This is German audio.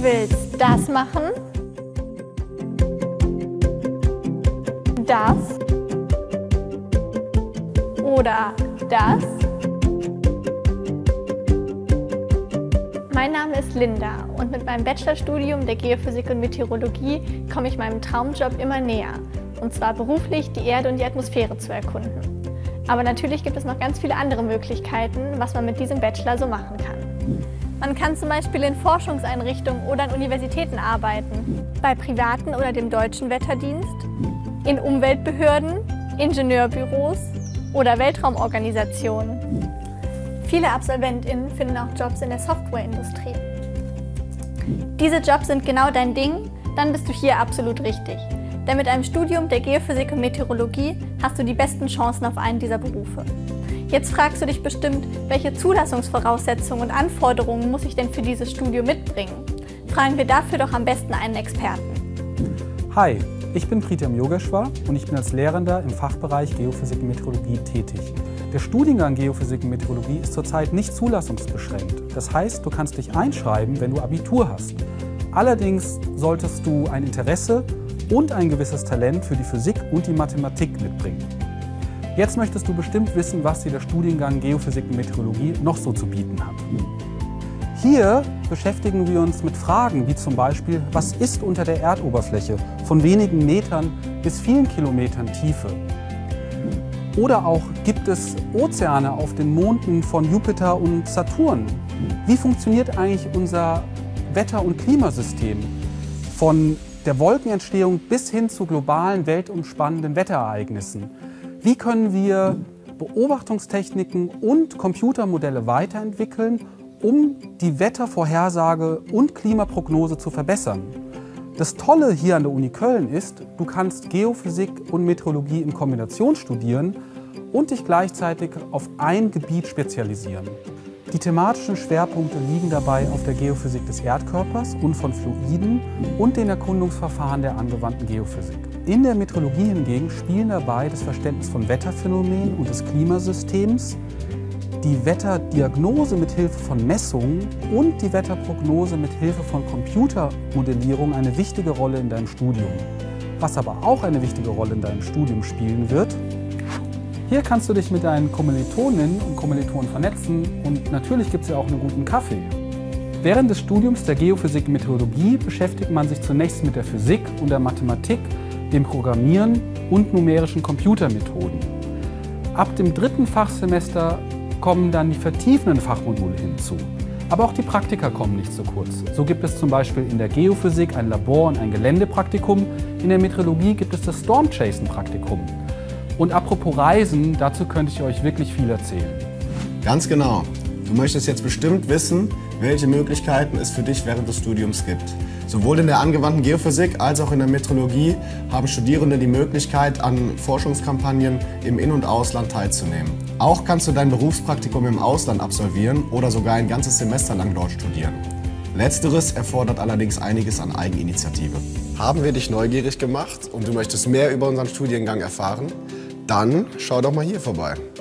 willst das machen, das oder das? Mein Name ist Linda und mit meinem Bachelorstudium der Geophysik und Meteorologie komme ich meinem Traumjob immer näher, und zwar beruflich die Erde und die Atmosphäre zu erkunden. Aber natürlich gibt es noch ganz viele andere Möglichkeiten, was man mit diesem Bachelor so machen kann. Man kann zum Beispiel in Forschungseinrichtungen oder an Universitäten arbeiten, bei privaten oder dem Deutschen Wetterdienst, in Umweltbehörden, Ingenieurbüros oder Weltraumorganisationen. Viele AbsolventInnen finden auch Jobs in der Softwareindustrie. Diese Jobs sind genau dein Ding, dann bist du hier absolut richtig. Denn mit einem Studium der Geophysik und Meteorologie hast du die besten Chancen auf einen dieser Berufe. Jetzt fragst du dich bestimmt, welche Zulassungsvoraussetzungen und Anforderungen muss ich denn für dieses Studium mitbringen? Fragen wir dafür doch am besten einen Experten. Hi, ich bin Pritam Yogeshwar und ich bin als Lehrender im Fachbereich Geophysik und Meteorologie tätig. Der Studiengang Geophysik und Meteorologie ist zurzeit nicht zulassungsbeschränkt. Das heißt, du kannst dich einschreiben, wenn du Abitur hast. Allerdings solltest du ein Interesse und ein gewisses Talent für die Physik und die Mathematik mitbringen. Jetzt möchtest du bestimmt wissen, was dir der Studiengang Geophysik und Meteorologie noch so zu bieten hat. Hier beschäftigen wir uns mit Fragen wie zum Beispiel, was ist unter der Erdoberfläche von wenigen Metern bis vielen Kilometern Tiefe? Oder auch, gibt es Ozeane auf den Monden von Jupiter und Saturn? Wie funktioniert eigentlich unser Wetter- und Klimasystem? Von der Wolkenentstehung bis hin zu globalen, weltumspannenden Wetterereignissen. Wie können wir Beobachtungstechniken und Computermodelle weiterentwickeln, um die Wettervorhersage und Klimaprognose zu verbessern? Das Tolle hier an der Uni Köln ist, du kannst Geophysik und Meteorologie in Kombination studieren und dich gleichzeitig auf ein Gebiet spezialisieren. Die thematischen Schwerpunkte liegen dabei auf der Geophysik des Erdkörpers und von Fluiden und den Erkundungsverfahren der angewandten Geophysik. In der Meteorologie hingegen spielen dabei das Verständnis von Wetterphänomenen und des Klimasystems, die Wetterdiagnose mit Hilfe von Messungen und die Wetterprognose mit Hilfe von Computermodellierung eine wichtige Rolle in deinem Studium. Was aber auch eine wichtige Rolle in deinem Studium spielen wird: Hier kannst du dich mit deinen Kommilitoninnen und Kommilitonen vernetzen und natürlich gibt es ja auch einen guten Kaffee. Während des Studiums der Geophysik und Meteorologie beschäftigt man sich zunächst mit der Physik und der Mathematik, dem Programmieren und numerischen Computermethoden. Ab dem 3. Fachsemester kommen dann die vertiefenden Fachmodule hinzu. Aber auch die Praktika kommen nicht zu kurz. So gibt es zum Beispiel in der Geophysik ein Labor- und ein Geländepraktikum. In der Meteorologie gibt es das Storm-Chasing-Praktikum. Und apropos Reisen, dazu könnte ich euch wirklich viel erzählen. Ganz genau. Du möchtest jetzt bestimmt wissen, welche Möglichkeiten es für dich während des Studiums gibt. Sowohl in der angewandten Geophysik als auch in der Meteorologie haben Studierende die Möglichkeit, an Forschungskampagnen im In- und Ausland teilzunehmen. Auch kannst du dein Berufspraktikum im Ausland absolvieren oder sogar ein ganzes Semester lang dort studieren. Letzteres erfordert allerdings einiges an Eigeninitiative. Haben wir dich neugierig gemacht und du möchtest mehr über unseren Studiengang erfahren? Dann schau doch mal hier vorbei.